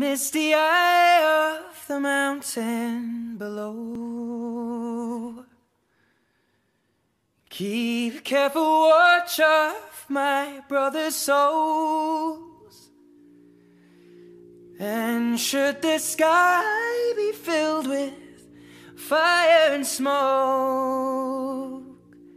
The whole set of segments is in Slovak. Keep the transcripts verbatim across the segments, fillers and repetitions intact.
misty eye of the mountain below. Keep careful watch of my brother's souls. And should the sky be filled with fire and smoke,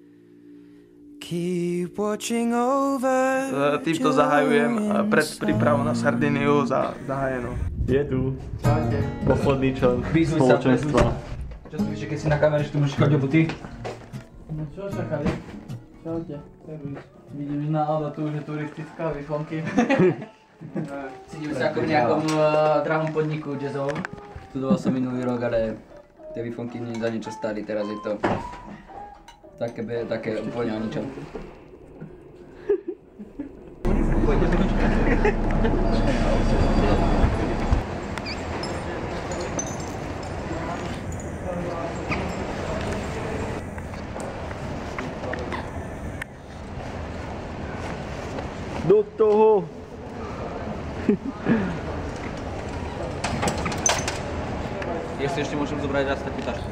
keep watching over. Týmto zahajujem predprípravu na Sardiniu za zahajenú. Je tu posledný člen spoločenstva. Čo si myslíš, keď si na kamere, že tu môžeš chodiť do buty? No čo čakali? Čaute, servis. Vidím, že nálada tu už je turistická, výfonky. Cítim sa ako v nejakom uh, drahom podniku jazzovom. Studoval som minulý rok, ale tie výfonky za niečo stáli, teraz je to také, také úplne o ničom. Do toho! Jestli ešte môžem zobrať raz takú tašku.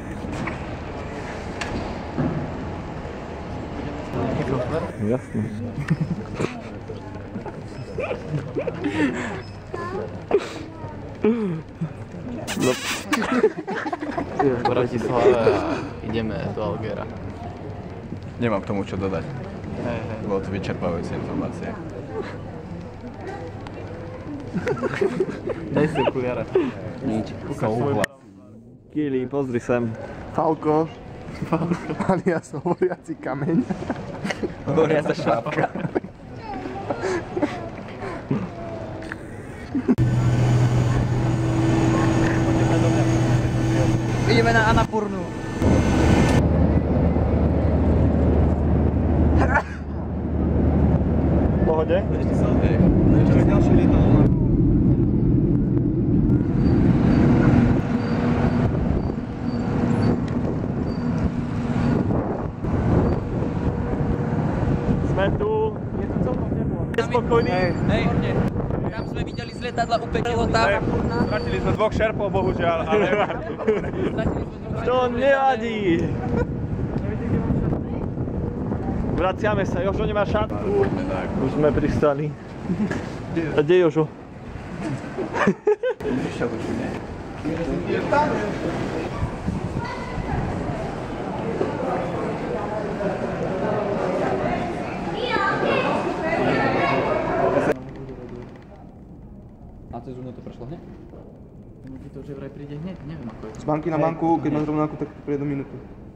Jasne. No. V Bratislave a ideme do Algera. Nemám k tomu čo dodať. Hej, hej. Bolo to vyčerpávajúce informácie. Daj si okuliare. Nič. Kili, pozri sem. Falko. Alias hovoriaci kameň. Hovoriaca šápka. Ideme na Annapurnu. V pohode? Ešte sa odvieš. Ešte ďalšie lietadlo. Sme tu. Je to celkom teplo. Spokojný. Hej, tam sme videli z letadla upeklo tam. Stratili sme dvoch šerpov, bohužiaľ, ale... To nevadí. Vraciame sa, Jožo nemá šatku. Už sme pristali. A kde je Jožo? A cez Uno to prešlo hneď? No ti to, že vraj príde hneď, neviem ako je. Z banky na banku, keď máš rovnakú, tak to príde do minúty.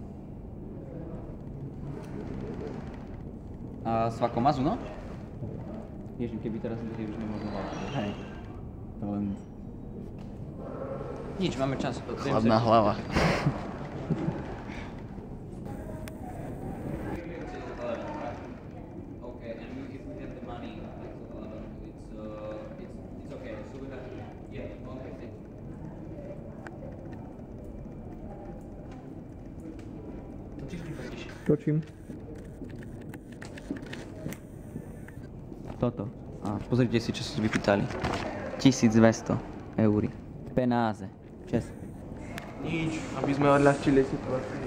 A s vakou mazu, no? Ježiš, keby teraz by už nemohol vláčiť. Hej. To len... Nič, máme čas. Chladná hlava. Točím. Toto. A pozrite si, čo si vypýtali. tisícdvesto eur. Penáze. Čes. Nič, aby sme odľahčili situáciu.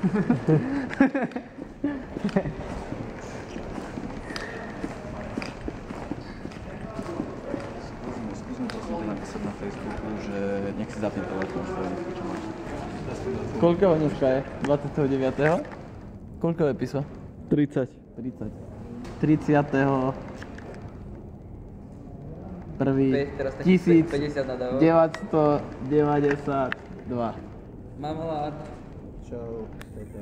Skúsim to si napísať na Facebooku, že nech si zapne telefón svoj, čo máš. Koľko dneska je? dvadsiateho deviateho Koľko je písmo? tridsať. tridsať. tridsiateho prvý tisíc deväťstodeväťdesiatdva. Mamolát. Čau, čau.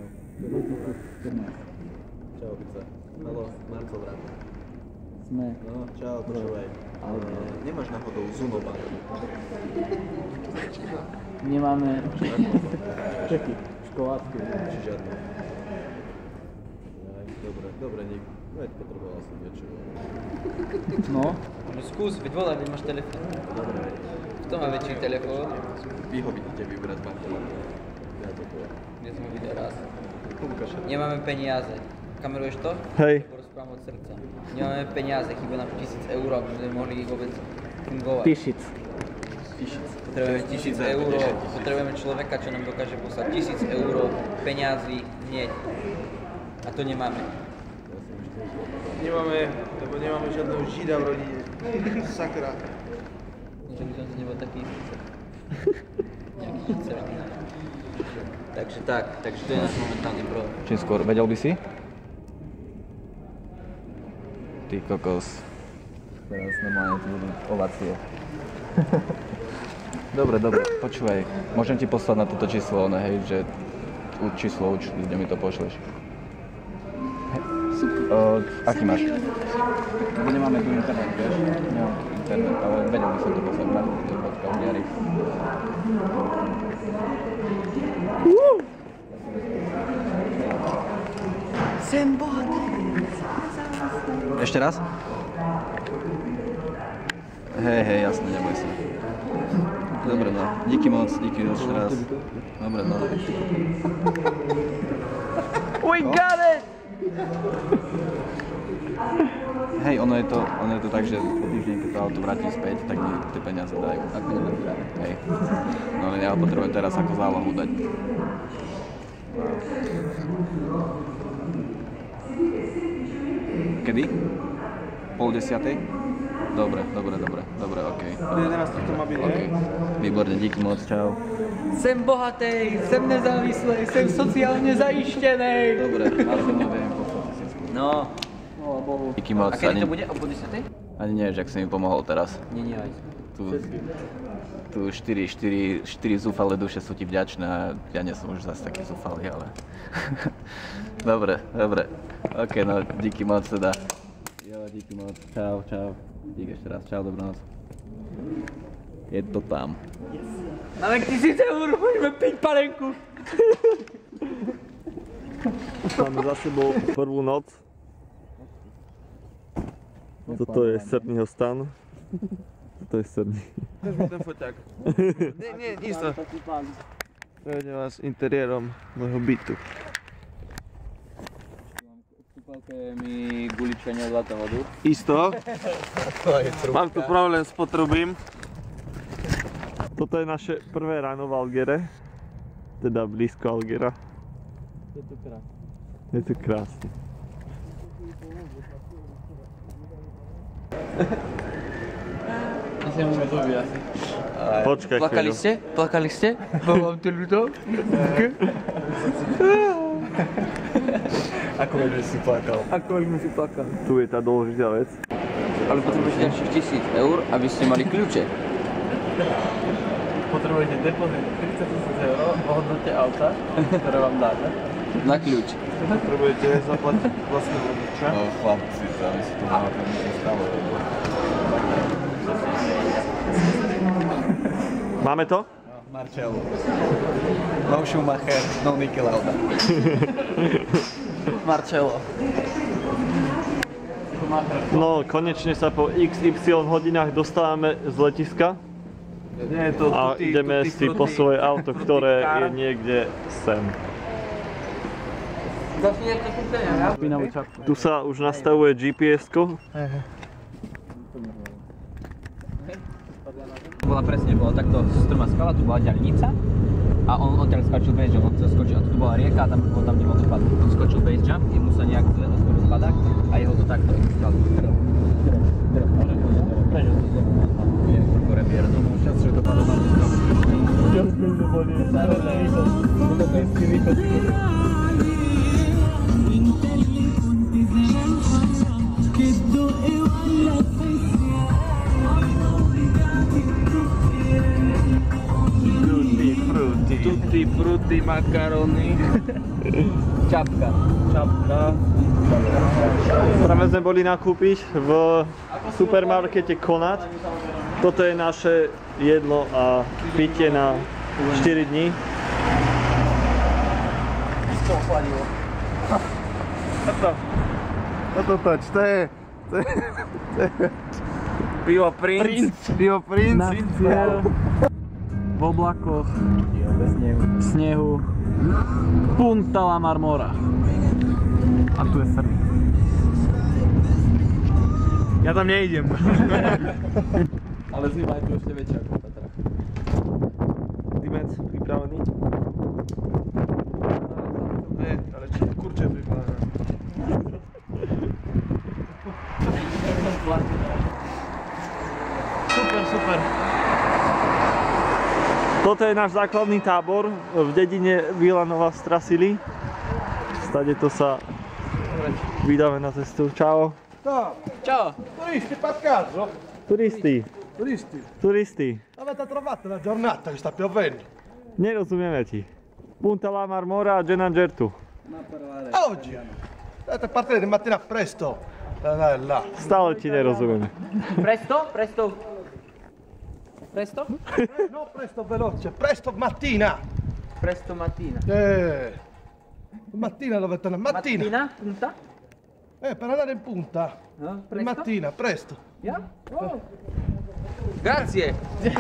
Čau, Bica. Haló, Marco brat. Sme. No, čau, počúvaj. Nemáš náhodou Zuno banku? Nemáme čeky školácké. Žiadne. Dobre, dobre, nik. Veď potreboval som niečo. No. No skús, veď volaj, veď máš telefón. Dobre. Kto má väčší telefón? Vy ho vidíte vybrať banku. Ja to poviem. Ja som ho videl raz. Lukáša. Nemáme peniaze. Kameruješ to? Hej. Porozprávam od srdca. Nemáme peniaze, chýba nám tisíc eur, aby sme mohli vôbec fungovať. Tisíc. Potrebujeme tisíc eur, potrebujeme človeka, čo nám dokáže poslať tisíc eur peňazí hneď. A to nemáme. Nemáme, lebo nemáme žiadneho žida v rodine. Sakra. Že by som to nebol taký nejaký žid sranda. Takže tak, takže to je náš momentálny problém. Čím skôr, vedel by si? Ty kokos. Teraz normálne tu budú ovácie. Dobre, dobre, počúvaj. Môžem ti poslať na toto číslo, ne, hej, že číslo účtu, kde mi to pošleš. Uh, aký máš? Lebo nemáme tu internet, vieš? Nemám tu internet, ale vedel by som to poslať na bodka udiari. Sem bohatý. Ešte raz? Hej, hej, jasne, neboj sa. Dobre, no. Díky moc, díky ešte raz. Dobre, no. We got it! Hej, ono je to, ono je to tak, že po týždeň, keď to auto vrátim späť, tak mi tie peniaze dajú. Ako nebude. Hej. No ale ja ho potrebujem teraz ako zálohu dať. Kedy? Pol desiatej? Dobre, dobre, dobre, dobre, okej. Od jedenástej to má byť, Okay. Výborne, díky moc, čau. Jsem bohatý, jsem nezávislý, jsem sociálně zajištěný. Dobre, ale to neviem poslať tisícku. No. Díky moc. A kedy ani, to bude? O pol desiatej? ani nie, že ak si mi pomohol teraz. Nie, nie, aj. Tu, tu štyri, štyri, štyri zúfalé duše sú ti vďačné a ja nie som už zase taký zúfalý, ale... Dobre, dobre. Ok, no, díky moc teda. Jo, díky moc. Čau, čau. Díky ešte raz. Čau, dobrú noc. Je to tam. Máme tisíc eur, pojďme piť panenku. Máme za sebou prvú noc. Toto je Srdního stan. Toto je Srdný. Ukáž mi ten foťák. Nie, nie, nič to. Prevedem vás interiérom môjho bytu. Kúpalke mi gulička neodláta vodu. Isto. Mám tu problém s potrubím. Toto je naše prvé ráno v Algere. Teda blízko Algera. Je to krásné. Je to krásne. Asi nemůžeme to být asi. Počkaj Plakali chvíľu. jste? Plakali jste? Bylo vám to ľúto? Ako veľmi si plakal? Ako veľmi si plakal. Tu je tá dôležitá vec. Ale potrebujete ďalších tisíc eur, aby ste mali kľúče. Potrebujete depozit tridsať tisíc eur o hodnote auta, ktoré vám dáme. Na kľúč. Potrebujete zaplatiť vlastné vodiča. No chlapci, sa mi si to má to niečo stalo. Máme to? Marcello. No Schumacher, no Niki Lauda. Marcello. No, konečne sa po iks ypsilon hodinách dostávame z letiska Nie je to a tutti, ideme tutti si po frutti. svoje auto, ktoré je niekde sem. Začne to kúpenia, ja? Špinavú čapku. Tu sa už nastavuje gé pé esko. Bola presne, bola takto strmá skala, tu bola diaľnica a on odtiaľ skočil base jump, on chcel skočiť, a tu bola rieka a tam bol tam nemohol spadnúť. On skočil base jump, jemu sa nejak zle rozporil spadák a jeho to takto extra drv. Prečo to zle? Je gore mierno. Šťast, že to padlo na to. Šťast, že to boli zároveň východ. Budapešský východ. Tutti frutti makarony. Čapka. Čapka. Práve sme boli nakúpiť v supermarkete Konad. Toto je naše jedlo a pitie na štyri dní. To ochladilo. Toto. Toto toč, to je... To je... To je... Pivo Princ. Pivo Princ. Na cieľ. V oblakoch. Bez snehu. Snehu. Punta la Marmora. A tu je Srdný. Ja tam nejdem. A Ale zima je tu ešte väčšia ako v Tatrách. Dimec, pripravený? Ne, ale či kurče pripravené. Super, super. Toto je náš základný tábor v dedine Vilanova Strasily. Stade to sa vydáme na cestu. Čau. Ciao. Turisti, per caso? Turisti. Turisti? Turisti. Avete trovato la giornata che sta piovendo? Nerozumieme ti. Punta la Marmora a Genangertu. Oggi! Dovete partire di mattina presto per andare là. Stále ti nerozumieme. Presto, presto. Presto? No, presto veloce, presto mattina! Presto mattina. Eh, mattina dovete andare, mattina! Mattina? Punta? Eh, per andare in punta. No? Di mattina, presto. Ja? Oh. Grazie.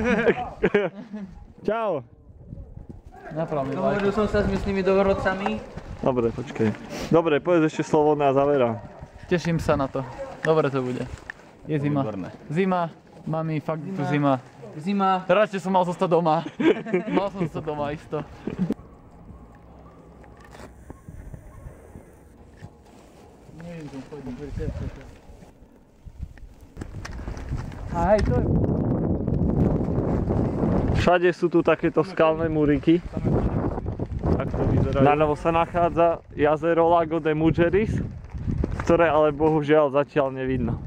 Čau. Napravme. Dohodil som sa s miestnymi dohorodcami. Dobre, počkaj. Dobre, povedz ešte slovo na závera. Teším sa na to. Dobre to bude. Je zima. Výborné. Zima. Mami, fakt tu zima. Zima. Radšej som mal zostať doma. Mal som zostať doma, isto. Aj, to je... Všade sú tu takéto skalné múriky. Tak to vyzerá. Na novo sa nachádza jazero Lago de Mugeris, ktoré ale bohužiaľ zatiaľ nevidno.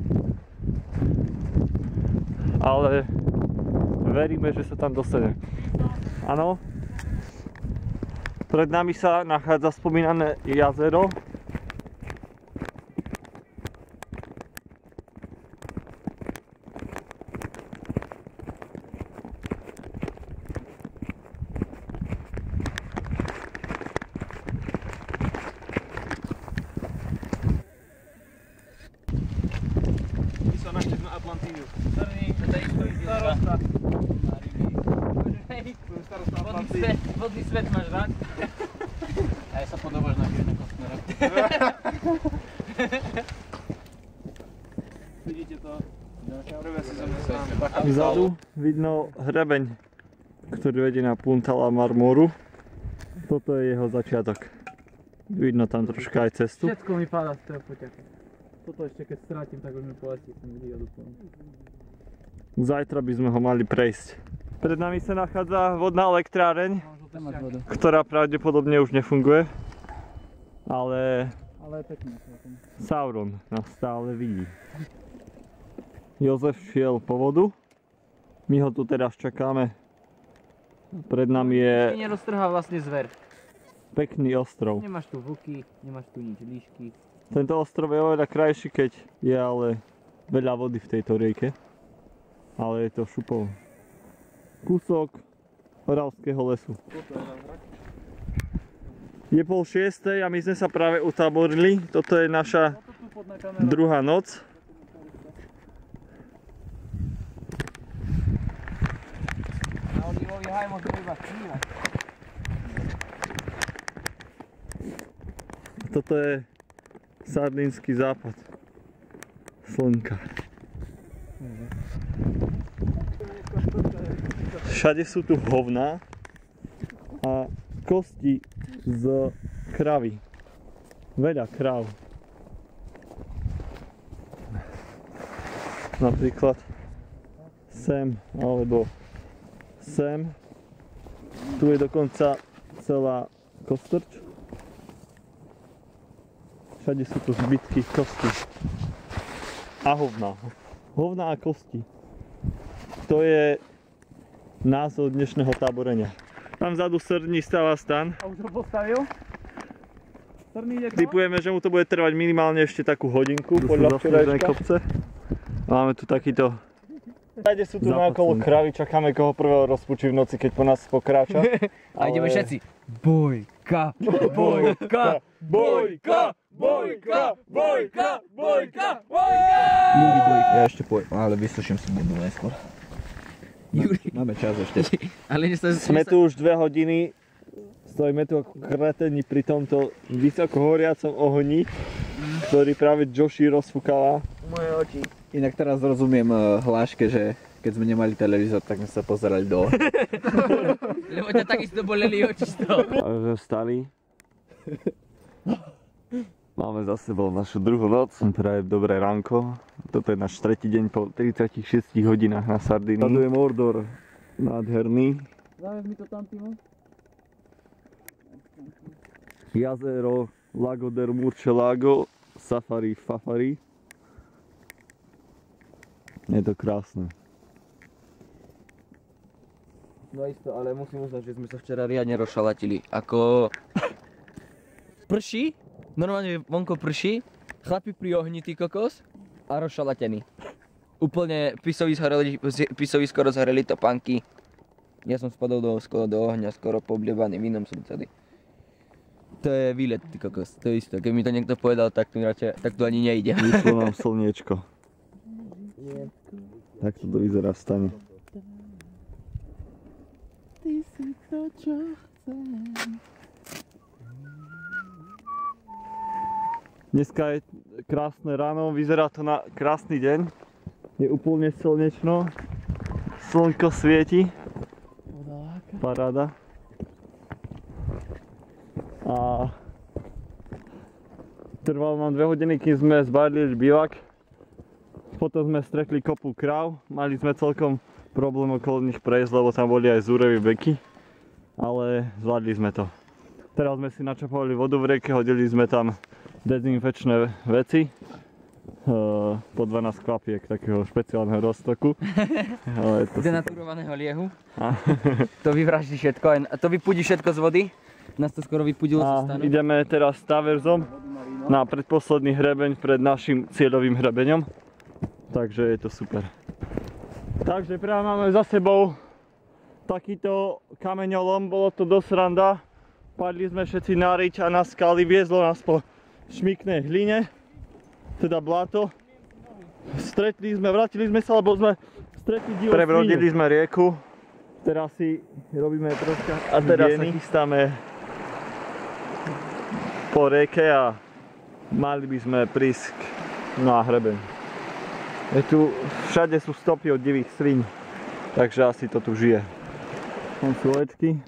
Ale veríme, že sa tam dostane. Áno. Pred nami sa nachádza spomínané jazero. Vodný svet máš rád? Aj sa podobáš na Kevina Costnera. Vidíte to? Vzadu vidno hrebeň, ktorý vedie na Punta la Marmoru. Toto je jeho začiatok. Vidno tam troška aj cestu. Všetko mi páda z toho poťahu. Toto ešte keď strátim, tak už mi poletí ten video doplnú. Zajtra by sme ho mali prejsť. Pred nami sa nachádza vodná elektráreň, ktorá pravdepodobne už nefunguje. Ale Ale je pekné. Sauron nás stále vidí. Jozef šiel po vodu. My ho tu teraz čakáme. Pred nami je Ty neroztrhá vlastne zver. pekný ostrov. Nemáš tu vlky, nemáš tu nič, líšky. Tento ostrov je oveľa krajší, keď je ale veľa vody v tejto rieke. Ale je to šupov. Kúsok Oravského lesu. Je pol šiestej a my sme sa práve utáborili. Toto je naša druhá noc. Toto je sardínsky západ slnka. Všade sú tu hovná a kosti z kravy. Veľa kráv. Napríklad sem alebo sem. Tu je dokonca celá kostrč. Všade sú tu zbytky kosti. A hovná. Hovná a kosti. To je názov dnešného táborenia. Tam vzadu Srní stáva stan. A už ho postavil? Srní ide to? Typujeme, že mu to bude trvať minimálne ešte takú hodinku podľa včerajška. Máme tu takýto... Tady sú tu naokolo kravy, čakáme koho prvého rozpučí v noci, keď po nás pokráča. A ideme všetci. Bojka, bojka, bojka, bojka, bojka, bojka, bojka! Ja ešte poviem, ale vysuším si budu najskôr. Máme čas ešte. Ale sa... Sme tu už dve hodiny, stojíme tu ako kreteni pri tomto vysoko horiacom ohni, ktorý práve Joshi rozfúkala. Moje oči. Inak teraz rozumiem hláške, že keď sme nemali televízor, tak sme sa pozerali do ohňa. Lebo ťa takisto boleli oči z toho. A sme vstali. Máme za sebou našu druhú noc. Praje dobré ránko. Toto je náš tretí deň po tridsiatich šiestich hodinách na Sardinii. Tady je Mordor. Nádherný. Zaves mi to tam, Timo. Jazero Lago del Murcielago. Safari Fafari. Je to krásne. No isto, ale musím uznať, že sme sa včera riadne rozšalatili. Ako... Prší, normálne vonko prší, chlapi pri ohni, ty kokos, a rozšalatený. Úplne pisovi, zhoreli, pisovi skoro zhoreli topánky. Ja som spadol do, skoro do ohňa, skoro poblievaný vínom som celý. To je výlet, ty kokos, to je isto. Keby mi to niekto povedal, tak to, radšej, tak to ani nejde. Vyšlo nám slniečko. Tak to vyzerá v stane. Ty si to, čo chcem. Dneska je krásne ráno, vyzerá to na krásny deň. Je úplne slnečno. Slnko svieti. Paráda. A trvalo nám dve hodiny, kým sme zbalili bivak. Potom sme stretli kopu kráv. Mali sme celkom problém okolo nich prejsť, lebo tam boli aj zúreví beky. Ale zvládli sme to. Teraz sme si načapovali vodu v rieke, hodili sme tam dezinfekčné veci. Uh, po dvanásť kvapiek takého špeciálneho roztoku. Ale to denaturovaného liehu. To vyvraždí všetko, a to vypudí všetko z vody. Nás to skoro vypudilo zo stanu. Ideme teraz taverzom na predposledný hrebeň pred našim cieľovým hrebeňom. Takže je to super. Takže práve máme za sebou takýto kameňolom, bolo to dosť randa. Padli sme všetci na riť a na skaly, viezlo nás po šmiknej hline, teda bláto. Stretli sme, vrátili sme sa, lebo sme stretli divú svíňu. Prebrodili sme rieku. Teraz si robíme troška a teraz sa chystáme po rieke a mali by sme prísť na hrebeň. Je tu, všade sú stopy od divých svíň, takže asi to tu žije. Tam sú lečky.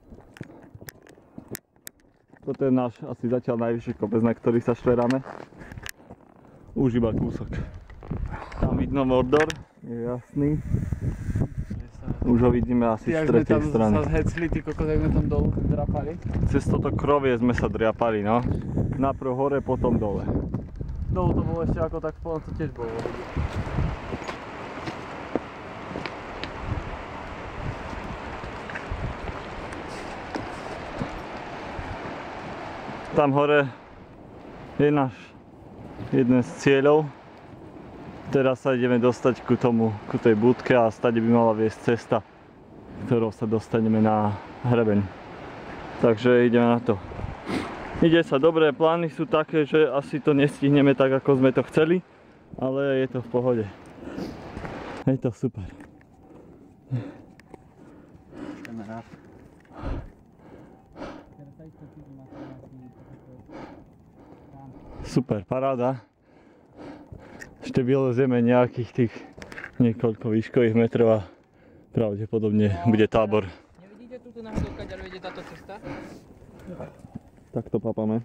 Toto je náš asi zatiaľ najvyšší kopec, na ktorý sa šveráme. Už iba kúsok. Tam vidno Mordor, je jasný. Už ho vidíme asi z tretej strany. Jak sme tam sa zhecli, ty kokos, jak sme tam dolu drapali. Cez toto krovie sme sa driapali, no. Najprv hore, potom dole. Dolu to bolo ešte ako tak, potom to tiež bolo. Tam hore je náš jeden z cieľov. Teraz sa ideme dostať ku tomu, ku tej budke a stade by mala viesť cesta, ktorou sa dostaneme na hrebeň. Takže ideme na to. Ide sa dobre, plány sú také, že asi to nestihneme tak, ako sme to chceli, ale je to v pohode. Je to super. Super, paráda. Ešte vylezieme nejakých tých niekoľko výškových metrov a pravdepodobne bude tábor. Nevidíte túto náhodou, kaďaľ vedie táto cesta? Tak to papame.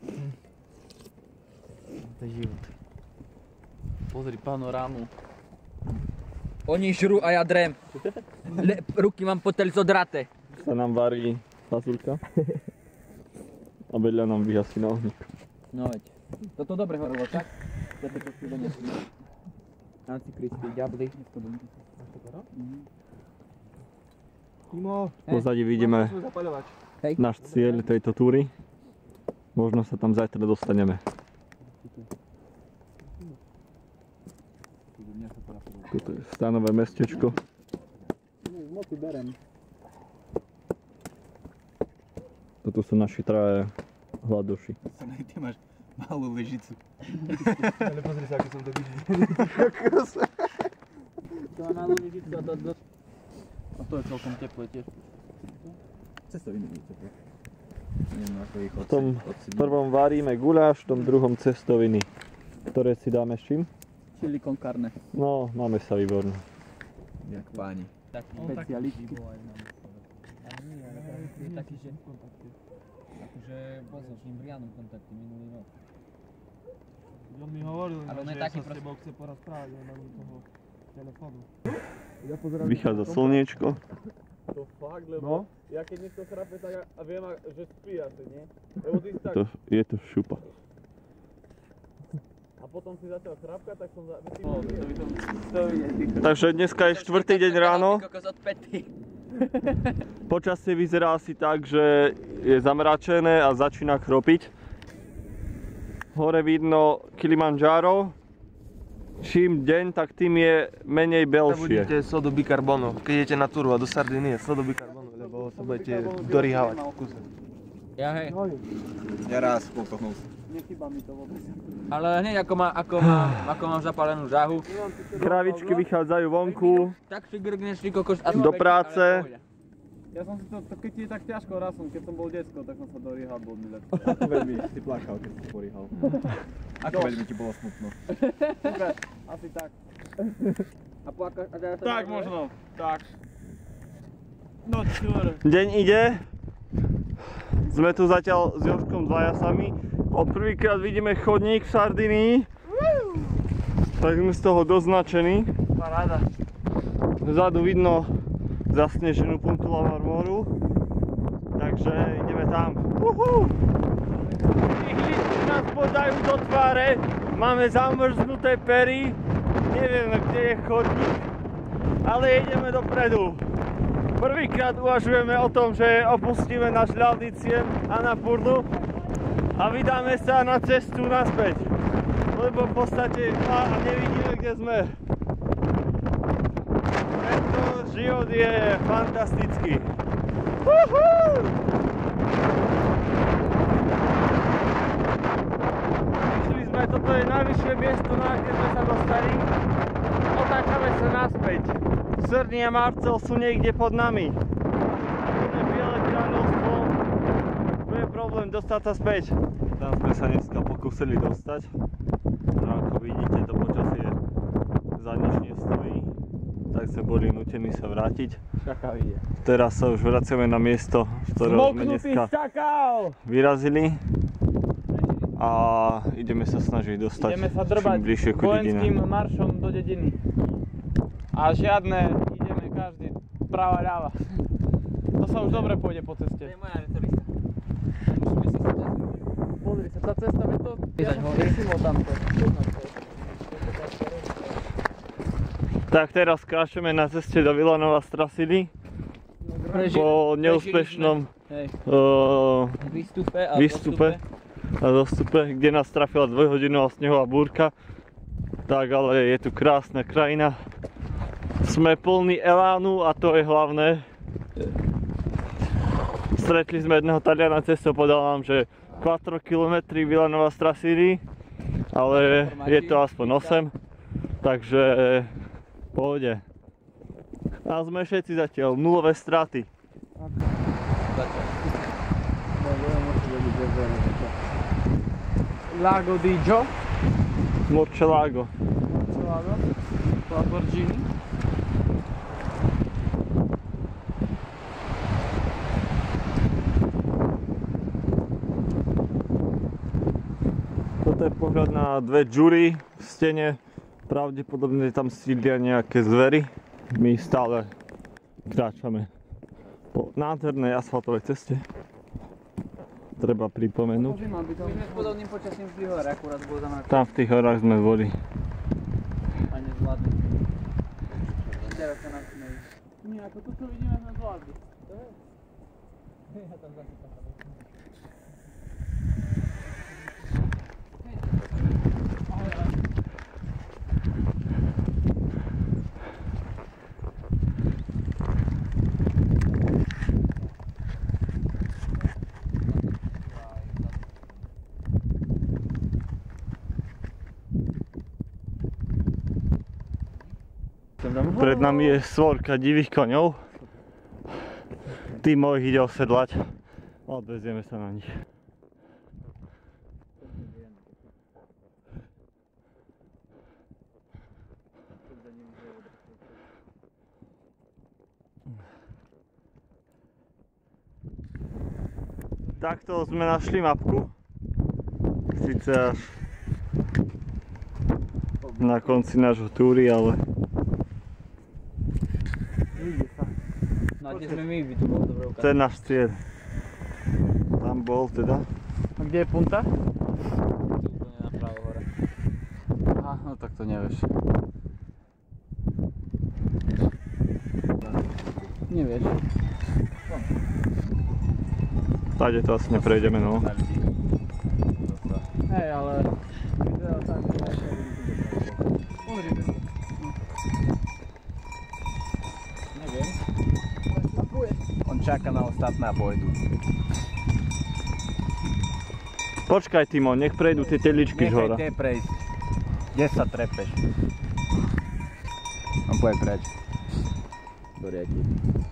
To je život. Pozri panorámu. Oni žrú a ja drem. Le, ruky mám poteľ zodraté. Sa nám varí fazulka. A vedľa nám vyhasí na ohník. No veď. Toto dobre horelo, tak? Toto to si donesli. Antikristi, ďabli. Timo. Pozadí vidíme náš cieľ tejto túry. Možno sa tam zajtra dostaneme. Toto je stanové mestečko. Toto sú naši traje hladoši. Ty máš malú lyžicu. Ale pozri sa, ako som to videl. To má malú lyžicu a to dosť... A to je celkom teplé tiež. Cestoviny budú teplé. V tom prvom varíme guláš, v tom druhom cestoviny, ktoré si dáme s čím? Chili con carne. No, máme sa výborné. Jak páni. Špecialistky. Je taký, že akože bol som s ním v reálnom kontakte minulý rok. On mi hovoril, Ale on je že taký sa s proste- tebou chce porozprávať, on mám toho telefónu. Vychádza slniečko. To fakt, lebo No. ja keď niekto chrape, tak ja, a viem, a- že spí asi, nie? Lebo ty si tak, To, je to šupa. a potom si začal chrapkať, tak som za... Takže dneska je štvrtý deň ráno. Kokos od päty. Počasie vyzerá asi tak, že je zamračené a začína chropiť. Hore vidno Kilimanjaro. Čím deň, tak tým je menej belšie. Budete sodu bikarbonu. Keď idete na túru a do Sardínie, sodu bikarbonu, lebo sa budete dorýhavať v kuse. Ja hej. Ja raz pokohnul. Nechýba mi to vôbec. Ale hneď ako, má, ako, mám, ako mám zapálenú žahu, Kravičky vychádzajú vonku. tak si grgneš ty kokos a Do práce. Ja som si to, to keď ti je tak ťažko, raz som, keď som bol decko, tak som sa dorýhal, bol mi lepšie. Ako veľmi si plakal, keď si porýhal. Ako veľmi ti bolo smutno. Super, asi tak. A plakaš, a teraz Tak možno, tak. No čur. Deň ide. Sme tu zatiaľ s Jožkom dvaja sami. Od prvýkrát vidíme chodník v Sardinii. Tak sme z toho doznačení. Paráda. Vzadu vidno zasneženú Puntu La Marmoru. Takže ideme tam. Uhú! Ihličky nás podajú do tváre. Máme zamrznuté pery. Nevieme, kde je chodník. Ale ideme dopredu. Prvýkrát uvažujeme o tom, že opustíme náš ľadný cieľ Annapurnu a vydáme sa na cestu naspäť. Lebo v podstate a nevidíme, kde sme. Preto život je fantastický. Uhú! Vyšli sme, toto je najvyššie miesto, na aké sme sa dostali. Otáčame sa naspäť. Srni a Marcel sú niekde pod nami. Bude biele kráľovstvo. Bude problém dostať sa späť. Tam sme sa dneska pokúsili dostať. No ako vidíte, to počasie za nič nestojí. Tak sme boli nutení sa vrátiť. Čakal ide. Teraz sa už vraciame na miesto, z ktorého sme dneska čakal! vyrazili. A ideme sa snažiť dostať Ideme sa drbať čím bližšie ku vojenským dedine. maršom do dediny. A žiadne, ideme každý prava ľava. To sa už dobre pôjde po To ceste. je moja retorika. Musíme sa sa Pozri sa, tá cesta je to... Pýtať hore. tamto. Tak teraz kráčame na ceste do Vilanova Strasily. Po neúspešnom Hej. uh, Výstupe a výstupe a zostupe, kde nás trafila dvojhodinová snehová búrka. Tak ale je tu krásna krajina. Sme plní elánu a to je hlavné. Stretli sme jedného Taliana cestou, povedal nám, že štyri kilometre Vilanova Strasily, ale je to aspoň osem. Takže v pohode. A sme všetci zatiaľ nulové straty. Lago di Gio. Morcelago. Lago. Lamborghini. Toto je pohľad na dve džury v stene. Pravdepodobne tam sídlia nejaké zvery. My stále kráčame po nádhernej asfaltovej ceste. Treba pripomenúť. My sme s podobným počasím vždy hore, akurát bolo tam Tam v tých horách sme boli. a nezvládli. Teraz sa nám smejú. Nie, ako to, čo vidíme, sme zvládli. Pred nami je svorka divých koňov. Tým mojich ide osedlať. Odvezieme sa na nich. Takto sme našli mapku. Sice až na konci nášho túry, ale No a kde sme my, by to bolo dobré ukázať. to je náš cieľ. Tam bol teda. A kde je punta? Úplne napravo hore. Aha, no tak to nevieš. Nevieš. Tade to asi neprejdeme, no. Hej, ale... Vyzerá tak, že aj Pozrite. Neviem. On čaká na ostatné a pôjdu. Počkaj, Timo, nech prejdú tie teličky z hora. Nechaj tie prejsť. Kde sa trepeš? On pôjde preč. Do rieky.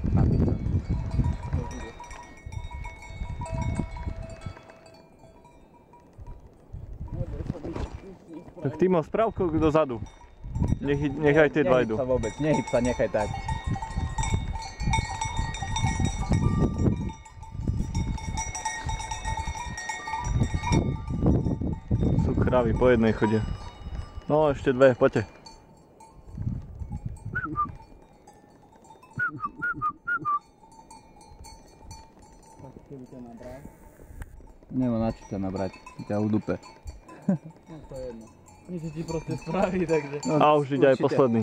Tak Timo, sprav krok dozadu. Nech, nechaj tie dva idú. Nehyb sa vôbec, nehyb sa, nechaj tak. Sú kravy, po jednej chode. No, ešte dve, poďte. Nemá na čo ťa nabrať, ťa udupe. No to je jedno. Nič ti proste spraví, takže... A už ide aj posledný.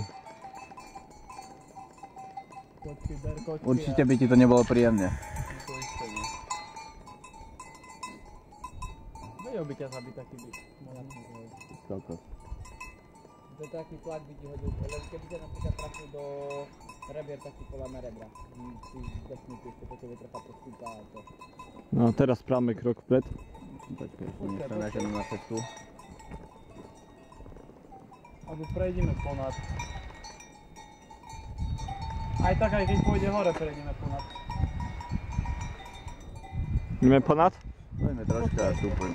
Kočky, ber kočky Určite by ti to nebolo príjemne. To isté, nie. Vedel by ťa zabiť taký byt. Kokos. To je taký tlak by ti hodil, lebo keby ťa napríklad trafil do rebier, tak ti podľa na rebra. Si zdechnutý, ešte po tebe trafá prostúpa a to. No teraz správame krok vpred. Počkaj, nech sa naženú na cestu. Ako prejdeme ponad. Aj tak, aj keď pôjde hore, prejdeme ponad. Ideme ponad? Poďme troška a stúpuj.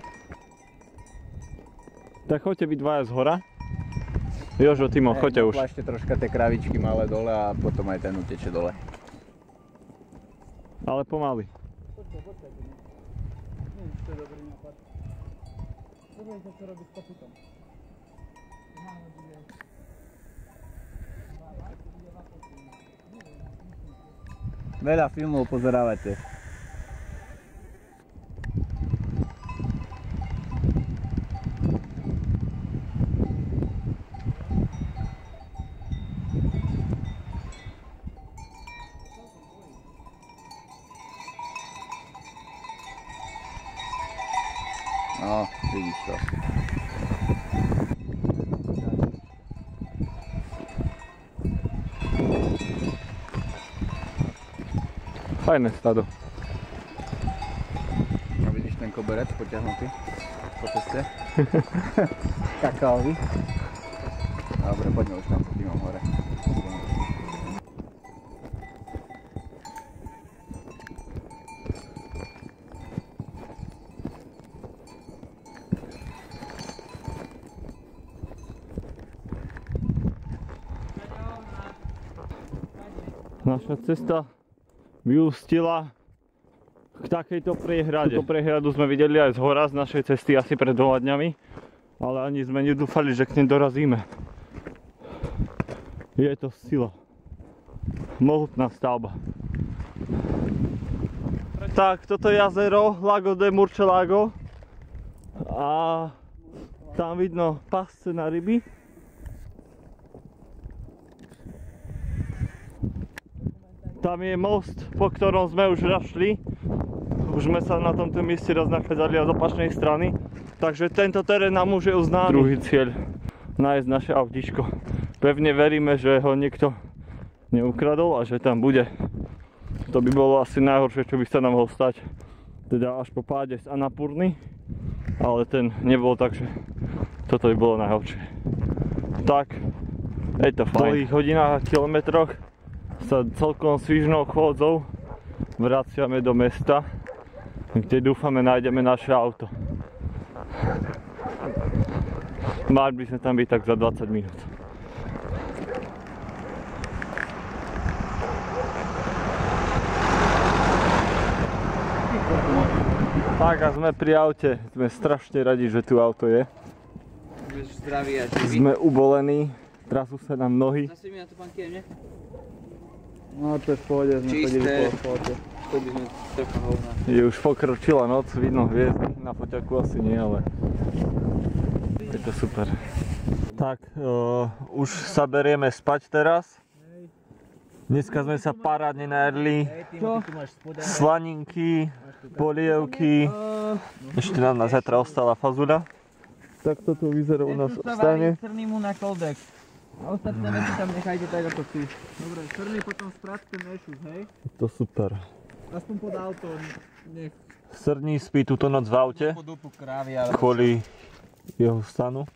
Tak choďte vy dvaja z hora. Jožo, Timo, choďte už. Plašte troška tie kravičky malé dole a potom aj ten uteče dole. Ale pomaly. Počkaj, počkaj, nie. Nie, to je dobrý nápad. Pozriem sa, čo robí s kaputom. Veľa filmov pozerávate. No, vidíš to. Fajné stado. A vidíš ten koberec potiahnutý po ceste? Kakaový. Dobre, poďme už tam s Timom hore. Naša cesta vyústila k takejto priehrade. Túto priehradu sme videli aj z hora z našej cesty asi pred dvoma dňami, ale ani sme nedúfali, že k nej dorazíme. Je to sila. Mohutná stavba. Tak, toto je jazero Lago de Murcielago a tam vidno pasce na ryby. Tam je most, po ktorom sme už rašli. Už sme sa na tomto mieste raz nachádzali z opačnej strany. Takže tento terén nám už je uznámy. Druhý cieľ, nájsť naše autíčko. Pevne veríme, že ho niekto neukradol a že tam bude. To by bolo asi najhoršie, čo by sa nám mohlo stať. Teda až po páde z Annapurny. Ale ten nebol, takže toto by bolo najhoršie. Tak, je to fajn. V dlhých hodinách a kilometroch sa celkom svižnou chôdzou vraciame do mesta, kde dúfame nájdeme naše auto. Mali by sme tam byť tak za dvadsať minút. Tak a sme pri aute. Sme strašne radi, že tu auto je. Zdraví a živý. Sme ubolení. Trasú sa nám nohy. Zase mi na to pán Kiem, ne? No to je v pohode, sme chodili po asfalte. Vtedy sme trocha hovna. Je už pokročila noc, vidno hviezdy. Na foťaku asi nie, ale je to super. Tak, uh, už sa berieme spať teraz. Dneska sme sa parádne najedli. Slaninky, polievky. Ešte nám na zajtra ostala fazuľa. Tak toto vyzerá u nás v stane. Srný mu na koldex. A ostatné veci tam nechajte tak ako si. Dobre, srný potom sprátke mešus, hej? To super. Aspoň pod auto, nech. Srní spí túto noc v aute. Pod úpu krávy, ale... Kvôli jeho stanu.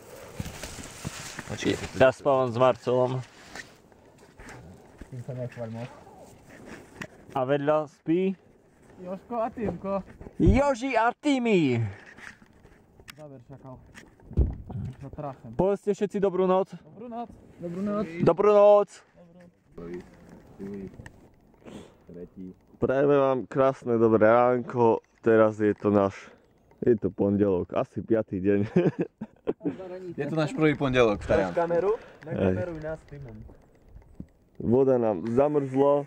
Ja spávam s Marcelom. Tým sa nechvaľ moc. A vedľa spí Jožko a Týmko. Joži a Timi. Zaber šakal. Za trafem. Povedzte všetci dobrú noc. Dobrú noc. Dobrú noc. Dobrú noc. Prajeme vám krásne dobré ránko. Teraz je to náš, je to pondelok, asi piatý deň. Je to náš prvý pondelok, Na Tarian. kameru? Na kameru i nás s Týmom. Voda nám zamrzla.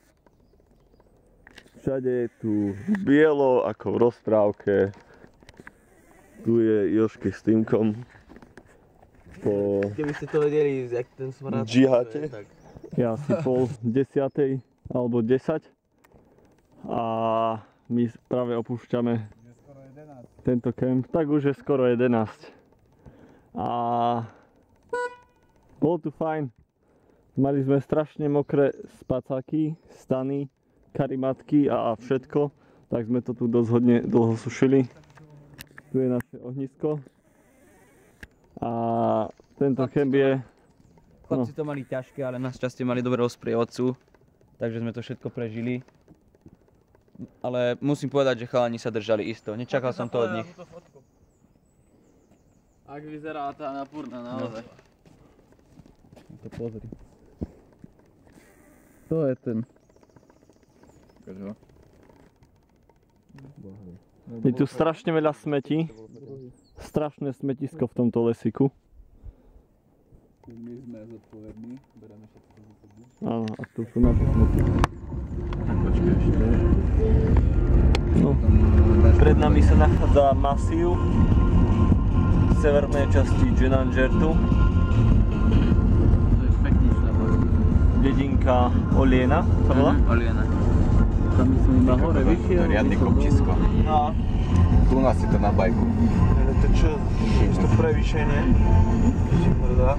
Všade je tu bielo, ako v rozprávke. Tu je Jožky s Týmkom. Po Keby ste to vedeli, jak ten smrad... džihate. Je asi pol desiatej alebo desať. A my práve opúšťame tento kemp. Tak už je skoro jedenásť. A bolo tu fajn. Mali sme strašne mokré spacáky, stany, karimatky a všetko. Tak sme to tu dosť hodne dlho sušili. Tu je naše ohnisko. A tento kemp je... Chlapci to mali ťažké, ale našťastie mali dobrého sprievodcu. Takže sme to všetko prežili. Ale musím povedať, že chalani sa držali isto. Nečakal som to od nich. Ak vyzerá tá napúrna naozaj. To pozri. To je ten. Je tu strašne veľa smetí. Strašné smetisko v tomto lesiku. My sme zodpovední, bereme všetko za sebou. Áno, a tu sú naše smeti. Tak počkaj ešte. No. Pred nami sa nachádza masív v severnej časti Dženanžertu. To je pekničná voda. Dedinka Oliena sa volá? Oliena. Tam sme na hore vyššie. To je riadne kopčisko. No. Tu u nás je to na bajku. Ale to čo? Je to prevýšenie? Pravda?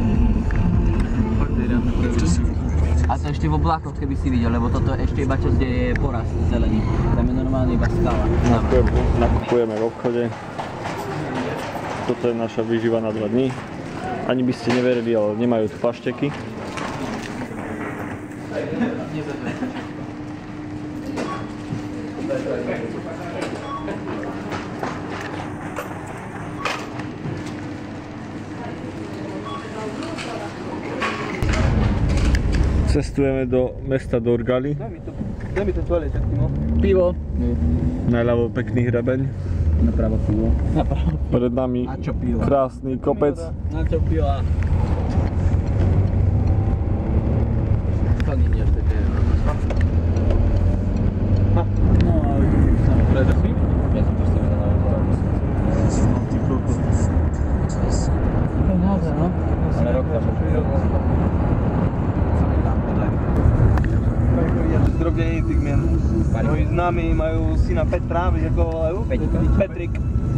A to ešte v oblákoch, keby si videl, lebo toto ešte iba časť, kde je porast zelený. Tam je normálne iba skala. Nakupujeme v obchode. Toto je naša výživa na dva dní. Ani by ste neverili, ale nemajú tu pašteky. Cestujeme do mesta Dorgali. Daj mi ten toalet, Timo. Pivo. Naľavo pekný hrebeň. Napravo pivo. Pred nami A čo pivo? krásny kopec. Na čo piva? Spadni nie, to je... No, ale... Predrfím? Ja som to s tebe na oboru. Ty kokos. To je naozaj, no. Ale rok tam Zdrobnený tých mien. Moji známi majú syna Petra, vieš ako ho volajú? Peťko. Petrik.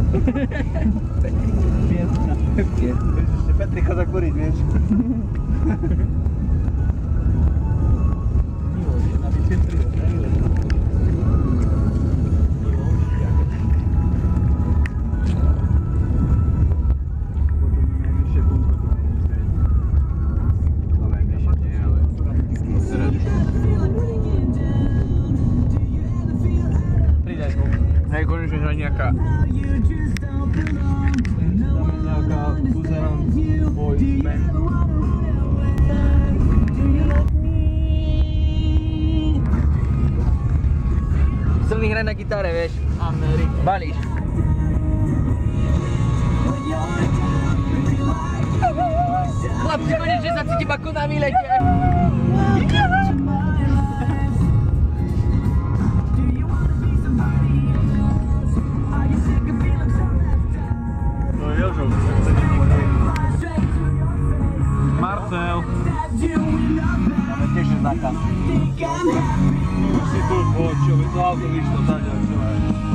Vieš, ešte Petrik chodza kuriť, vieš. Hej, konečne hra nejaká... Tam je nejaká Buzeran Boys band. Silný hraň na gitare, vieš. Amerika. Balíš. Chlapci, konečne sa cítim ako na výlete. No Jožo, Marcel. Máme tiež znaka. Už si tu poď, čo by to auto vyšlo tady, čo je.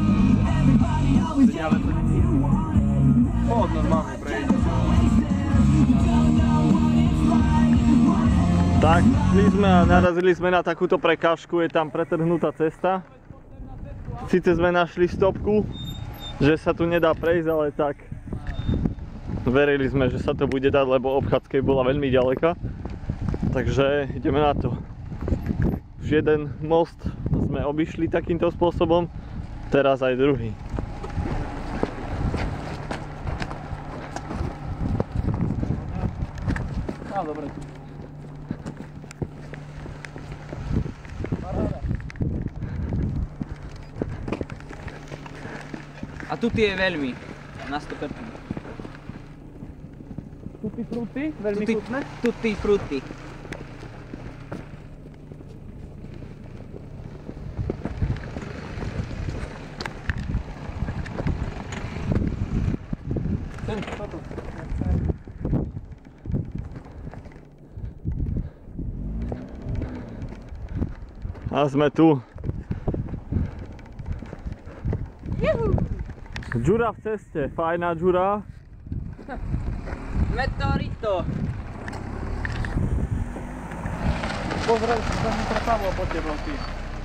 Ale to nie je. Poď normálne prejde. tak šli sme a narazili sme na takúto prekážku, je tam pretrhnutá cesta. Sice sme našli stopku, že sa tu nedá prejsť, ale tak verili sme, že sa to bude dať, lebo obchádzka bola veľmi ďaleka. Takže ideme na to. Už jeden most sme obišli takýmto spôsobom, teraz aj druhý. No, dobre. A tu je veľmi, na sto percent. Tutti frutti, veľmi Tutti- chutné. Tutti frutti. A sme tu. Džura v ceste, fajná džura. Meteorito. Pozrel sa mi prepavilo po teblosti.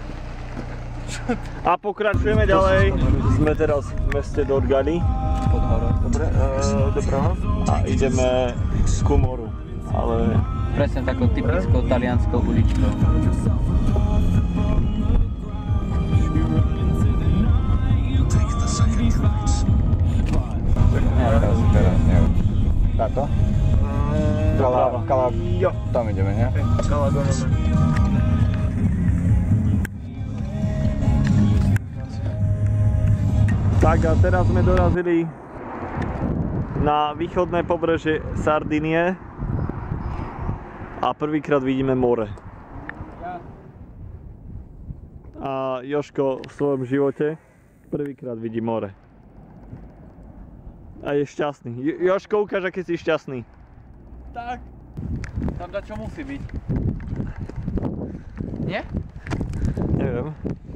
A pokračujeme ďalej. Sme teraz v meste Dorgali. Pod horou. Dobre, e, doprava. A ideme ku moru. Ale Presne takou typickou talianskou uličkou. Táto? Kala, kala, jo, tam ideme, nie? tak a teraz sme dorazili na východné pobrežie Sardinie a prvýkrát vidíme more. A Jožko v svojom živote prvýkrát vidí more. A je šťastný. Jo- Jožko, ukáž, aký si šťastný. Tak. Tam dačo musí byť. Nie? Neviem.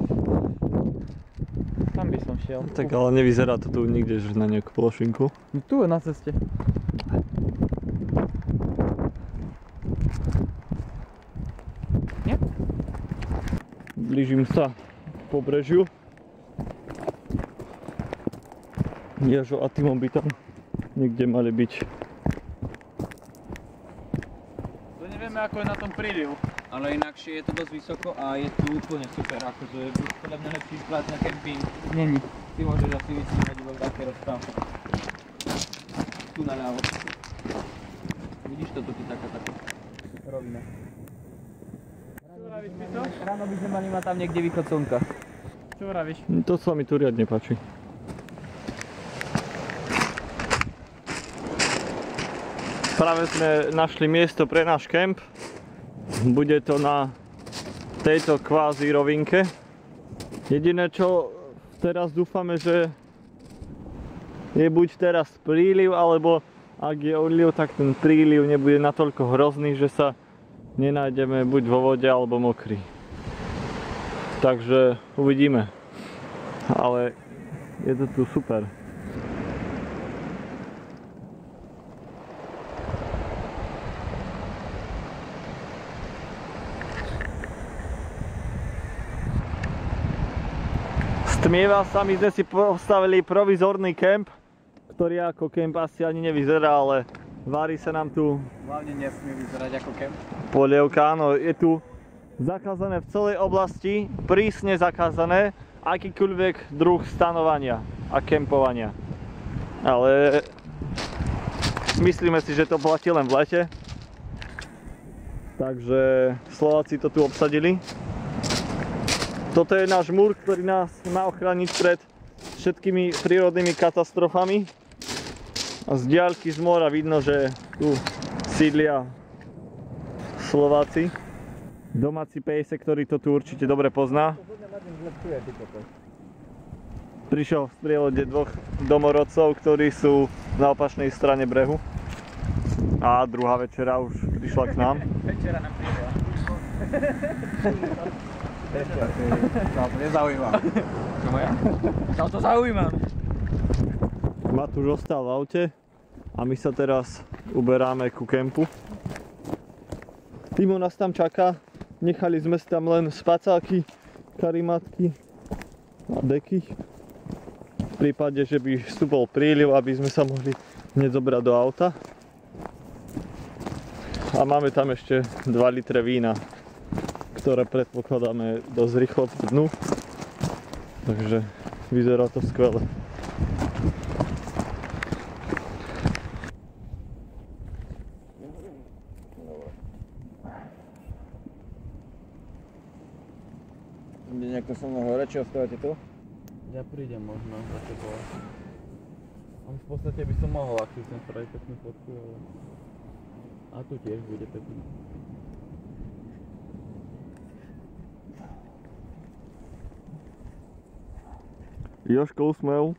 Tam by som šiel. Tak ale nevyzerá to tu nikde, že na nejakú plošinku. No tu je na ceste. Nie? Blížim sa k pobrežiu. Jožo a Timon by tam niekde mali byť. To nevieme, ako je na tom prílivu. Ale inakšie je to dosť vysoko a je tu úplne super, akože je podľa mňa lepší spát na kemping. Není. Ty môžeš asi vysnímať iba v také rozprávke. Tu naľavo. Vidíš to, tu je taká taká rovina. vravíš mi to? Ráno by sme mali mať tam niekde východ slnka. Čo vravíš? To sa mi tu riadne páči. Práve sme našli miesto pre náš kemp. Bude to na tejto kvázi rovinke. Jediné čo teraz dúfame, že je buď teraz príliv, alebo ak je odliv, tak ten príliv nebude natoľko hrozný, že sa nenájdeme buď vo vode alebo mokrý. Takže uvidíme. Ale je to tu super. Stmieva sa, my sme si postavili provizorný kemp, ktorý ako kemp asi ani nevyzerá, ale varí sa nám tu Hlavne nesmie vyzerať ako kemp. polievka. Áno, je tu zakázané v celej oblasti, prísne zakázané akýkoľvek druh stanovania a kempovania. Ale myslíme si, že to platí len v lete. Takže Slováci to tu obsadili. Toto je náš múr, ktorý nás má ochrániť pred všetkými prírodnými katastrofami. A z diaľky z mora vidno, že tu sídlia Slováci. Domáci pejse, ktorý to tu určite dobre pozná. Prišiel v sprievode dvoch domorodcov, ktorí sú na opačnej strane brehu. A druhá večera už prišla k nám. Večera nám prišla. To nezaujíma. Čo moja? Sa to zaujíma. Matúš ostal v aute a my sa teraz uberáme ku kempu. Timo nás tam čaká. Nechali sme si tam len spacáky, karimatky a deky. V prípade, že by vstúpol príliv, aby sme sa mohli hneď zobrať do auta. A máme tam ešte dva litre vína, ktoré predpokladáme dosť rýchlo k dnu. Takže vyzerá to skvele. Ide niekto so mnou hore, či ostávate tu? Ja prídem možno za tebou. V podstate by som mohol, ak si chcem spraviť peknú fotku, ale... A tu tiež bude pekný. Jožko, úsmev.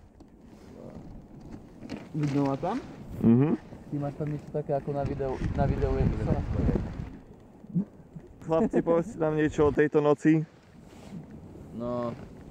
Vidno ma tam? Mhm. Ty máš tam niečo také ako na videu, na videu je to sa. Chlapci, povedzte nám niečo o tejto noci. No,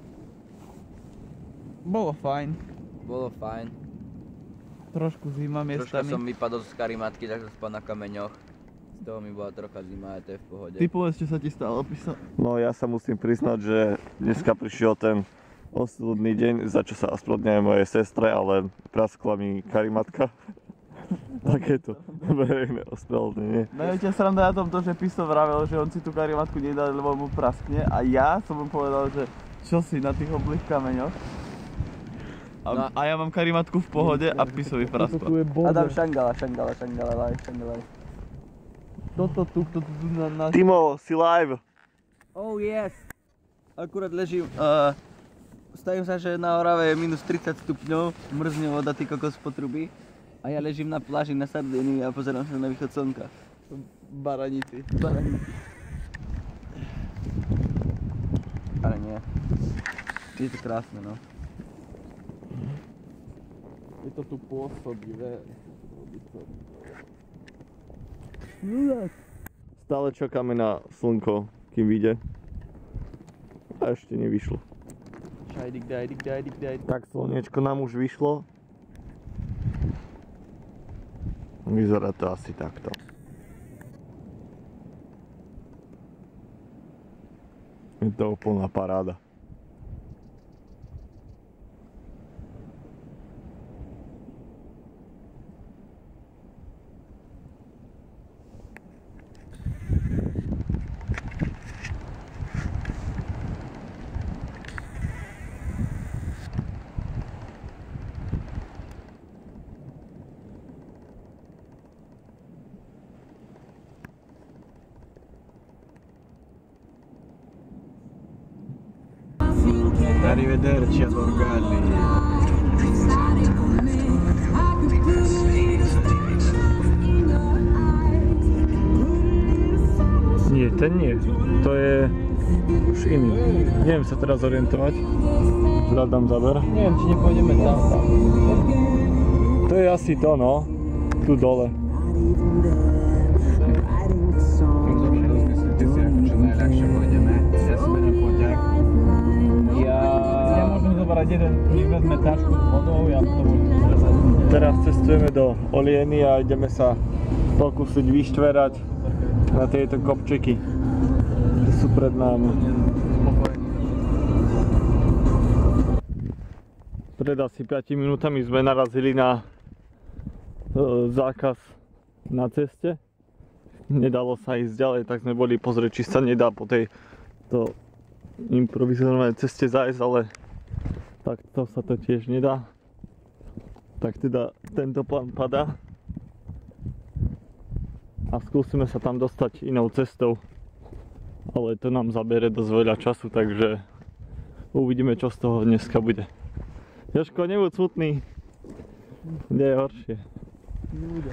Bolo fajn. bolo fajn. Trošku zima Troška miestami. som vypadol z karimatky, tak som spal na kameňoch. Z toho mi bola trocha zima, aj to je v pohode. Ty povedz, čo sa ti stalo, písal. No ja sa musím priznať, že dneska prišiel ten osudný deň, za čo sa ospravedlňujem mojej sestre, ale praskla mi karimatka. Takéto verejné ospravedlnenie. Najväčšia sranda na tom to, že Piso vravel, že on si tú karimatku nedá, lebo mu praskne. A ja som mu povedal, že čo si na tých oblých kameňoch. A, No. a ja mám karimatku v pohode a Pisovi praskla. Adam Šangala, Šangala, Šangala, live, Šangala. Toto tu, toto tu na nás... Timo, si live. Oh yes! Akurát ležím, uh, stavím sa, že na Orave je minus tridsať stupňov, mrzne voda, ty kokos po truby. A ja ležím na pláži na Sardinii a pozerám sa na východ slnka. Baranici. Baranici. Ale nie. Je to krásne, no. Je to tu pôsobivé. Stále čakáme na slnko, kým vyjde. A ešte nevyšlo. Šajdik, dajdik, dajdik, dajdik. Tak slniečko nám už vyšlo. Vyzerá to asi takto. Je to úplná paráda. Arrivederci ad Orgalli. Nie, ten nie. To je už iný. Neviem sa teraz orientovať. Hľadám záber. Neviem, či nepôjdeme tam. To je asi to, no. Tu dole. Ja môžem zobrať jeden, ktorý vezme tašku s vodou, ja to môžem zrezať. Teraz cestujeme do Olieny a ideme sa pokúsiť vyštverať na tieto kopčeky, ktoré sú pred nami. Pred asi päť minútami sme narazili na e, zákaz na ceste. Nedalo sa ísť ďalej, tak sme boli pozrieť, či sa nedá po tejto improvizovanej ceste zájsť, ale takto sa to tiež nedá. Tak teda tento plán padá a skúsime sa tam dostať inou cestou, ale to nám zabere dosť veľa času, takže Uvidíme, čo z toho dneska bude. Jožko, nebuď smutný. Kde je horšie? Nebude.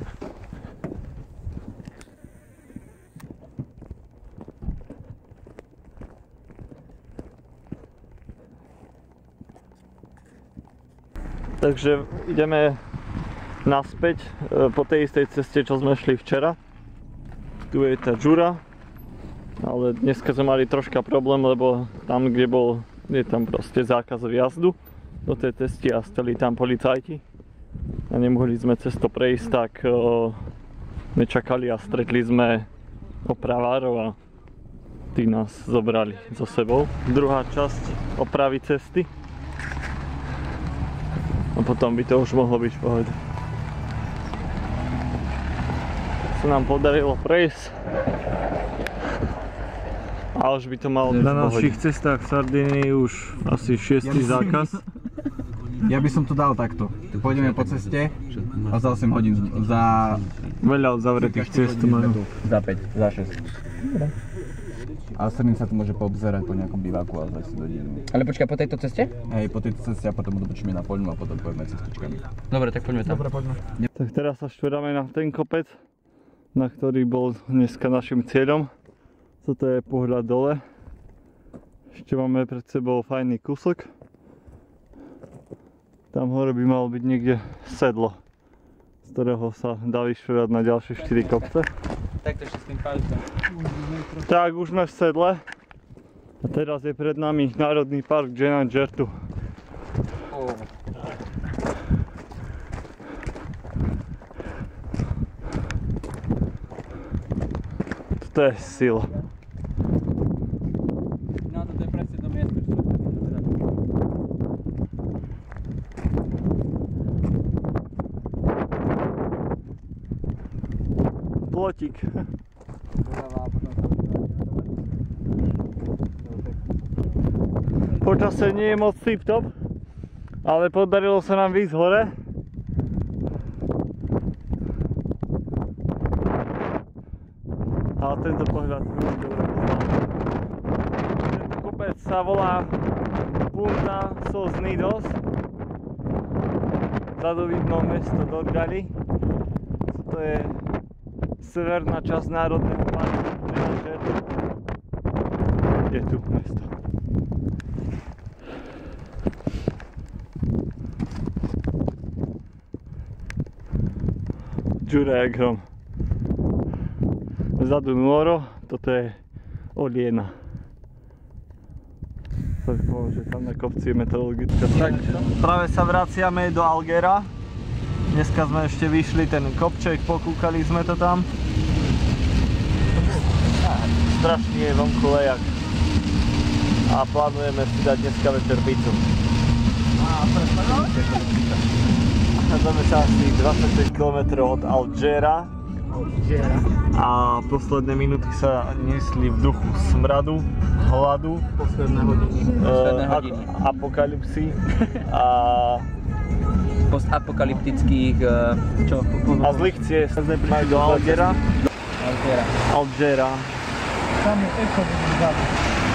Takže ideme naspäť po tej istej ceste, čo sme šli včera. Tu je tá džura, ale dneska sme mali troška problém, lebo tam, kde bol, je tam proste zákaz vjazdu do tej cesty a stali tam policajti a nemohli sme cez to prejsť, tak o, nečakali a stretli sme opravárov a tí nás zobrali so sebou. Druhá časť opravy cesty. A potom by to už mohlo byť v pohode. Sa nám podarilo prejsť. A už by to malo byť v pohode. Na našich cestách v Sardinii už asi šiestý zákaz. Ja by som to dal takto. Pôjdeme po ceste a za osem hodín, za... Veľa zavretých ciest majú. Za päť, za šesť. A ostatným sa tu môže poobzerať po nejakom biváku a zase do dediny. Ale počkaj, po tejto ceste? Hej, po tejto ceste a potom dotočíme na poľnu a potom pojeme cestičkami. Dobre, tak poďme tam. Dobre, poďme. Tak teraz sa štvrdame na ten kopec, na ktorý bol dneska našim cieľom. Toto je pohľad dole. Ešte máme pred sebou fajný kúsok. Tam hore by malo byť niekde sedlo, z ktorého sa dá vyštvrdať na ďalšie štyri kopce. Takto ešte s tým palcom. Tak, už sme v sedle. A teraz je pred nami Národný park Džena Džertu. Oh. Toto je sila. No toto je presne to miesto, čo to Plotík. Počasie nie je moc tip-top, ale podarilo sa nám výjsť hore. A tento pohľad veľmi dobre poznám. Tento kopec sa volá Punta sos Nidos. Vzadu vidno mesto Dorgali. To je severná časť národného parku. Je tu mesto. Džura je grom. Vzadu Nuoro, toto je Oliena. Tak poviem, že tam na kopci je meteorologická stanička. Práve sa vraciame do Alghera. Dneska sme ešte vyšli ten kopček, pokúkali sme to tam. Strašný je vonku lejak. A plánujeme si dať dneska večer pizzu. Nachádzame sa asi dvadsaťpäť kilometrov od Alghera. A posledné minúty sa nesli v duchu smradu, hladu, Posledné hodiny. Posledné hodiny. apokalypsy a postapokalyptických, čo? A zlých ciest. Sme prišli do Alghera. Alghera. Alghera. Tam je echo vzadu.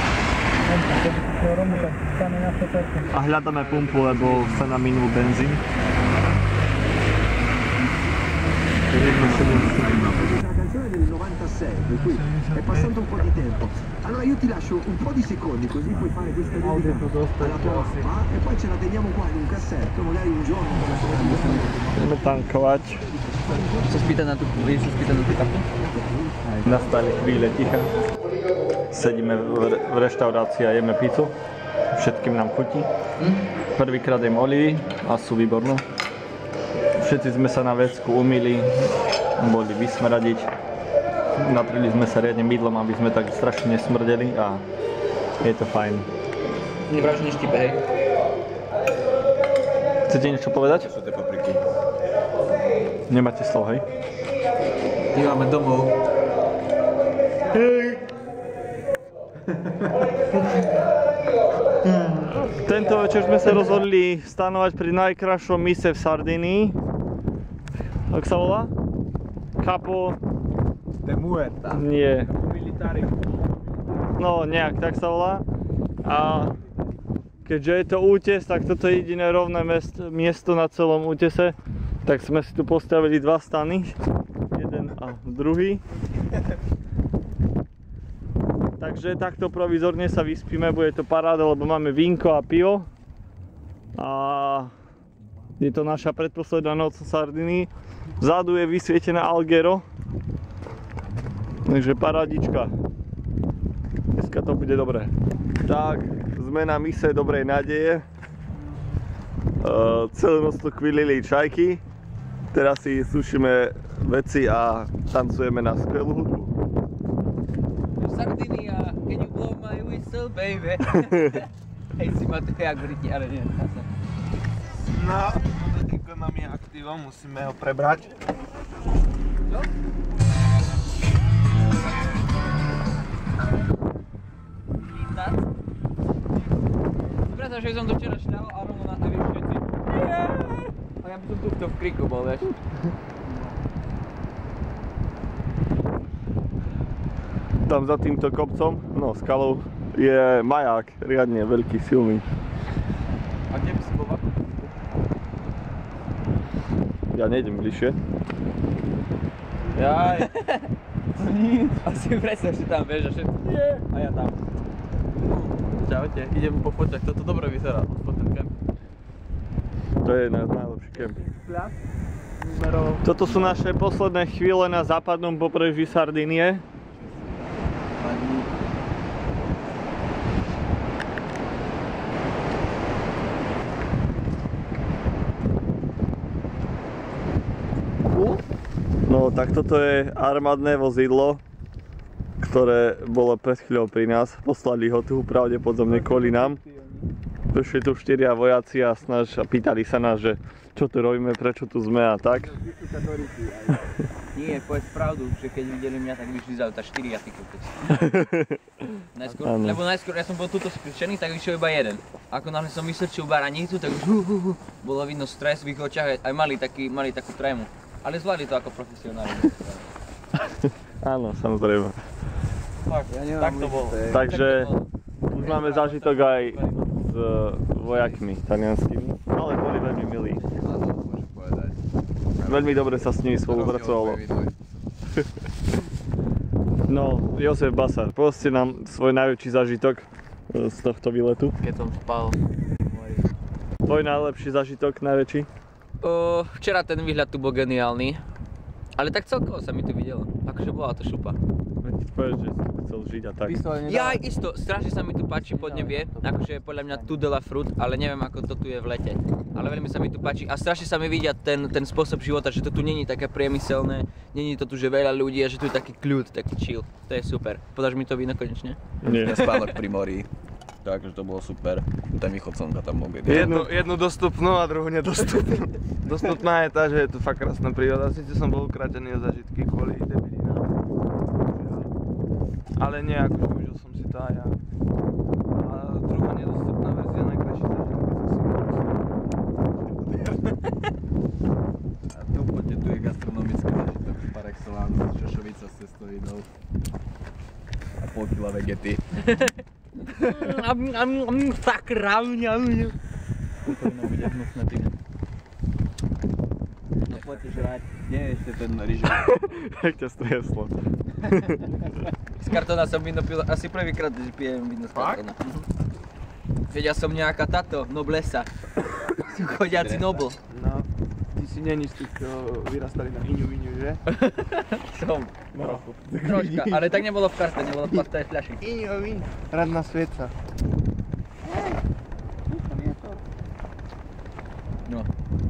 A hľadáme pumpu, lebo sa nám minul benzín. La canzone del novantasei, per cui è passato un po' di tempo. Allora io ti lascio un po' di secondi così puoi fare questa dedica alla tua mamma e poi ce la teniamo qua in un cassetto, magari un giorno. Ideme tankovať. Sa spýta na tú, vieš sa spýta na tú kartu? Nastali chvíle ticha. Sedíme v, v reštaurácii a jeme pizzu. Všetkým nám chutí. Prvýkrát jem olivy a sú výborné. Všetci sme sa na vecku umýli, boli vysmradiť. Natrili sme sa riadne mydlom, aby sme tak strašne nesmrdeli a je to fajn. Nebráš neštipe, hej? Chcete niečo povedať? Sú tie papriky. Nemáte slovo, hej? Ideme domov. Tento večer sme sa rozhodli stanovať pri najkrajšom mise v Sardinii. Ako sa volá? Capo... De Muerta. Nie. No, nejak tak sa volá. A keďže je to útes, tak toto je jediné rovné miesto na celom útese, tak sme si tu postavili dva stany, jeden a druhý. Takže takto provizorne sa vyspíme, bude to paráda, lebo máme vínko a pivo. A je to naša predposledná noc v Sardinii. Vzadu je vysvietená Alghero. Takže parádička. Dneska to bude dobré. Tak, sme na mise Dobrej nádeje. Uh, celú noc tu kvílili čajky. Teraz si sušíme veci a tancujeme na skvelú hudbu. Sardinia, can you blow my whistle, baby? Hej, si ma to jak Briti, ale nie. No, Dotiko nám je aktívom, musíme ho prebrať. Čo? Vítať. Preto, že som to včera šľal a rovno na to všetci. A ja by som tu v kriku bol, vieš. Tam za týmto kopcom, no skalou, je maják, riadne veľký, silný. A kde by si bol? Ja nejdem bližšie. Jaj. A si predstav, že tam vieš a všetko. Nie. A ja tam. Čaute, idem po foťach, toto dobre vyzerá, po ten kemp. To je náš najlepší kemp. Toto sú naše posledné chvíle na západnom pobreží Sardinie. No tak toto je armádne vozidlo, ktoré bolo pred chvíľou pri nás. Poslali ho tu pravdepodobne kvôli nám. Prišli tu štyria vojaci a, snaž, a pýtali sa nás, že čo tu robíme, prečo tu sme a tak. Nie, povedz pravdu, že keď videli mňa, tak vyšli z auta štyri a ty kokos. Najskôr, lebo najskôr ja som bol tuto skrčený, tak vyšiel iba jeden. Ako náhle som vysrčil baranicu, tak už hu, hu, hu, bolo vidno stres v ich očiach, aj mali, taký, mali takú trému. Ale zvládli to ako profesionáli. Áno, samozrejme. Tak, ja tak to bolo. Takže už máme zážitok aj s vojakmi talianskými, ale boli veľmi milí. Veľmi dobre sa s nimi spolupracovalo. No, Jozef Basar, povedzte nám svoj najväčší zážitok z tohto výletu. Keď som spal. Tvoj najlepší zážitok, najväčší? O, včera ten výhľad tu bol geniálny, ale tak celkovo sa mi tu videlo, akože bola to šupa. Veď povedz, že si tu chcel žiť a tak. Ja aj isto, strašne sa mi tu páči podnebie, akože podľa mňa tu de la fruit, ale neviem ako to tu je v lete. Ale veľmi sa mi tu páči a strašne sa mi vidia ten, ten spôsob života, že to tu není také priemyselné, není to tu, že veľa ľudí a že tu je taký kľud, taký chill. To je super. Podáš mi to víno konečne? Nie. Spánok pri mori. Takže to bolo super. Ten východ slnka tam bol geniálny. Jednu, jednu dostupnú a druhú nedostupnú. Dostupná je tá, že je tu fakt krásna príroda. Sice som bol ukrátený o zážitky kvôli debilinám. Ale nie, akože užil som si to aj ja. A druhá nedostupná verzia, najkrajší zážitok, keď som si A tu poďte, tu je gastronomický zážitok par excellence, šošovica s cestovinou. A pol kila vegety. Tak rávňa. Kuchovina bude hnusné pivo. No poďte žrať. Nie, ešte ten ryžok. Jak ťa strieslo. Z kartóna som víno pil, asi prvýkrát, že pijem víno z kartóna. Veď ja som nejaká táto, noblesa. Som chodiaci nobl. No, ty si není z tých, čo vyrastali na iňu iňu, že? Som. No. Troška, ale tak nebolo v karte, nebolo v plastovej fľaši. Iňu iňu. Radná sveca. No.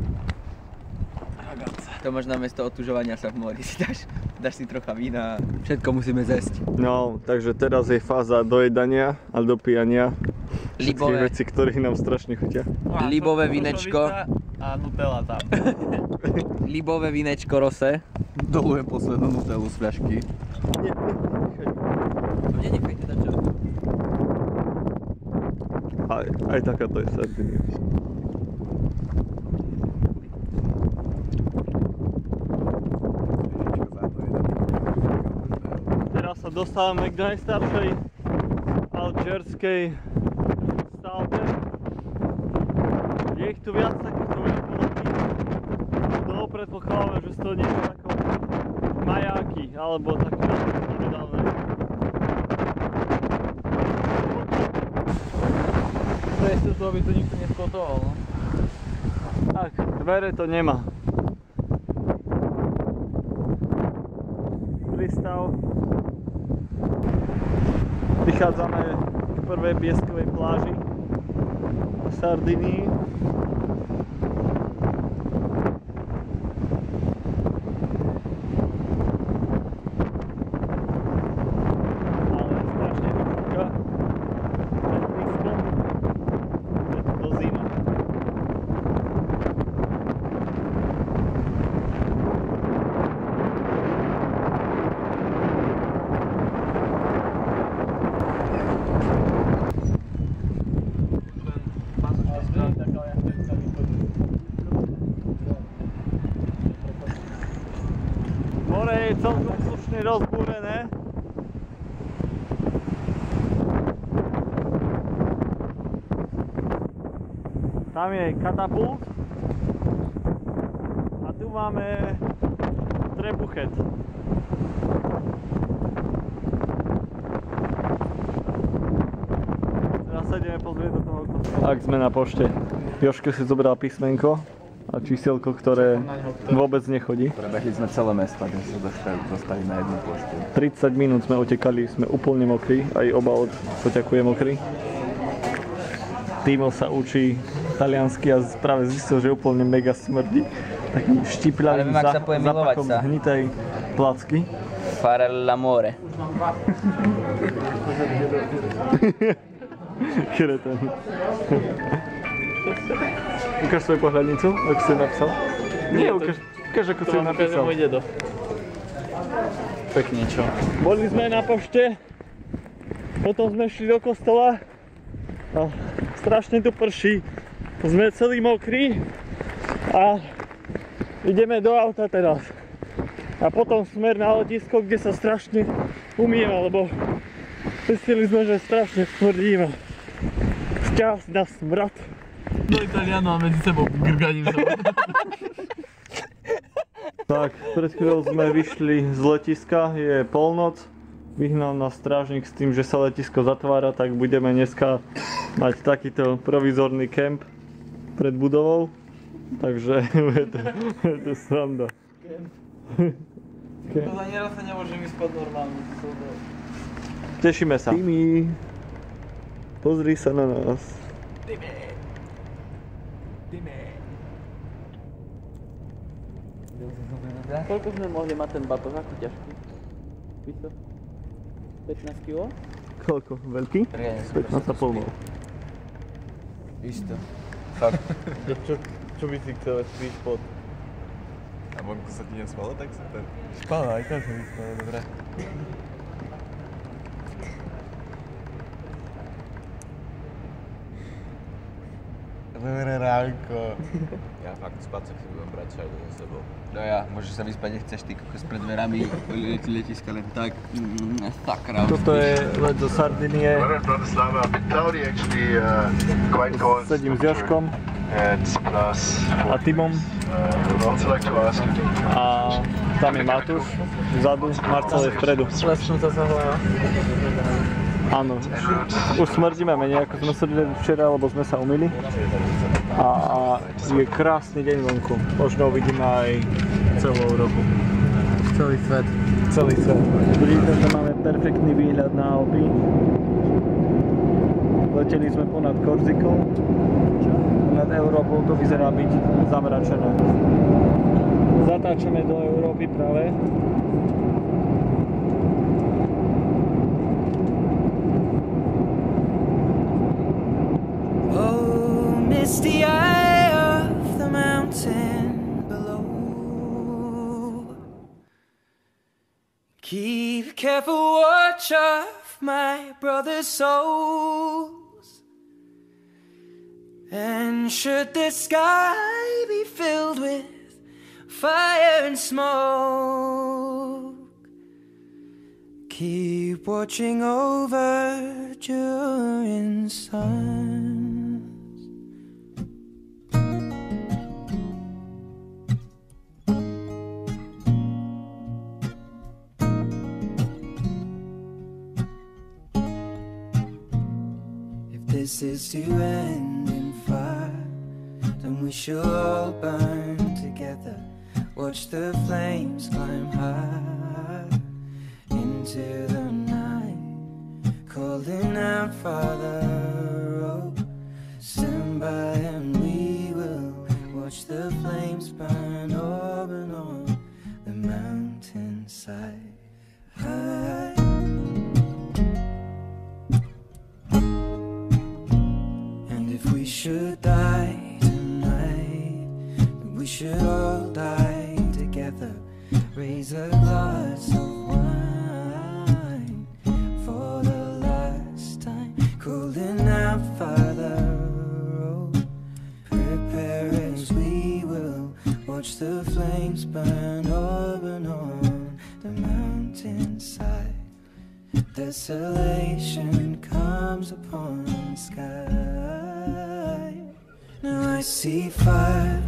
To možno namiesto otužovania sa v mori si dáš, dáš si trocha vína a všetko musíme zjesť. No, takže teraz je fáza dojedania a dopíjania. Všetky veci, ktoré nám strašne chutia. Libové vínečko. A Nutella tam. Libové vínečko rose. Dolujem poslednú Nutellu z fľašky. Nie, nechaj. Mne nechaj teda čo? Aj, aj takáto je Sardinia. Teraz sa dostávame k najstaršej alžírskej stavbe. je ich tu viac takýchto veľkých, to predpokladáme, že to nie je ako majáky, alebo také nedávne. To je to, aby to nikto nespotoval, no? Tak, dvere to nemá. Prístav. Vychádzame k prvej pieskovej pláži v Sardinii. Ale strašne to fúka. Pred prískom. Je to do zima. More je celkom slušne rozbúrené. Tam je katapult. A tu máme trebuchet. Teraz sa ideme pozrieť do toho kostola. Ak sme na pošte. Jožko si zobral písmenko a čísielko, ktoré vôbec nechodí. Prebehli sme celé mesto, kde sa dostali, dostali na jednu poštu. tridsať minút sme utekali, sme úplne mokrí, aj oba od poťaku je mokrý. Timo sa učí taliansky a práve zistil, že úplne mega smrdí. Taký štipľavý za, zápachom hnitej placky. Fare l'amore. Kreten. Ukáž svoju pohľadnicu, ako si napísal? Nie, ukáž, ukáž ako si napísal. Môj dedo. Pekne, čo? Boli sme na pošte, potom sme šli do kostola a strašne tu prší. Sme celí mokrí a ideme do auta teraz. A potom smer na letisko, kde sa strašne umieva, lebo zistili sme, že strašne smrdíme. Šťast na smrad. Do Italiano a medzi sebou grganím sa. Tak, pred chvíľou sme vyšli z letiska, je polnoc. Vyhnal nás strážnik s tým, že sa letisko zatvára, tak budeme dneska mať takýto provizorný kemp pred budovou. Takže je to, je to sranda. To za nieraz sa nemôžem vyspať normálne. Tešíme sa. Timi, pozri sa na nás. Timi. Timi. Koľko sme mohli mať ten batoh, ako ťažký? Víš pätnásť kilogramov? Koľko? Veľký? pätnásť a pol mal. Isto. Fakt. čo, čo by si chcel, spíš pod? A vonku sa ti nespalo, tak super. Spala, aj tak sa mi spala, dobré. Dobré ránko. Ja fakt spať sa si budem brať čaj do sebou. No ja, môžeš sa vyspať, nechceš ty kokos pred dverami letiska len tak. Mm, sakra. Toto je let zo Sardinie. Sedím s Jožkom a Timom. A tam je Matúš vzadu, Marcel je vpredu. Lesnúca sa hlava. Áno, už smrdíme menej, ako sme smrdili včera, lebo sme sa umyli. A je krásny deň vonku. Možno uvidíme aj celú Európu. Celý svet. Celý svet. Vidíte, že máme perfektný výhľad na Alpy. Leteli sme ponad Korzikou. Nad Európou to vyzerá byť zamračené. Zatáčame do Európy práve. It's the eye of the mountain below. Keep careful watch of my brother's souls. And should the sky be filled with fire and smoke, keep watching over during sun. this is to end in fire, then we shall all burn together. Watch the flames climb high into the night, calling out, Father, oh, stand by and we will watch the flames burn open on the mountainside. High. And if we should die tonight, we should all die together. Raise a glass of wine for the last time, calling out, Father, oh, prepare as we will watch the flames burn open on the mountainside. Desolation comes upon the sky. Now I see fire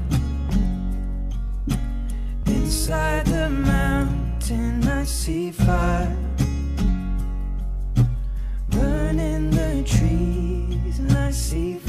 inside the mountain. I see fire burning the trees, and I see fire